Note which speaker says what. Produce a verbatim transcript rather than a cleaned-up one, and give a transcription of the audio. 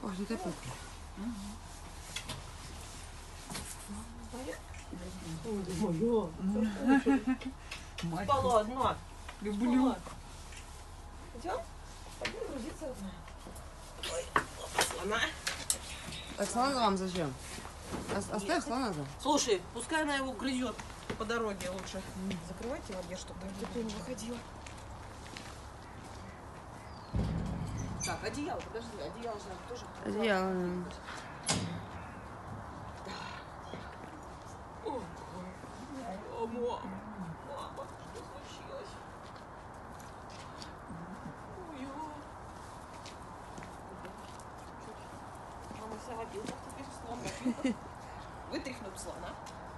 Speaker 1: Пахнет опять.
Speaker 2: Спала одна.
Speaker 1: Люблю.
Speaker 2: Идем? Пойдем грузиться одна. Ой, слона.
Speaker 1: Так слона вам зачем? Оставь слона же.
Speaker 2: Слушай, пускай она его грызет по дороге лучше. Закрывайте его, где чтобы тепло не выходило. Так, одеяло, подожди, одеяло же надо тоже.
Speaker 1: Одеяло. Да.
Speaker 2: О, о, мама, мама, что случилось? Ой, мама вся в опилках, теперь слон в опилках. Вытряхнут слона.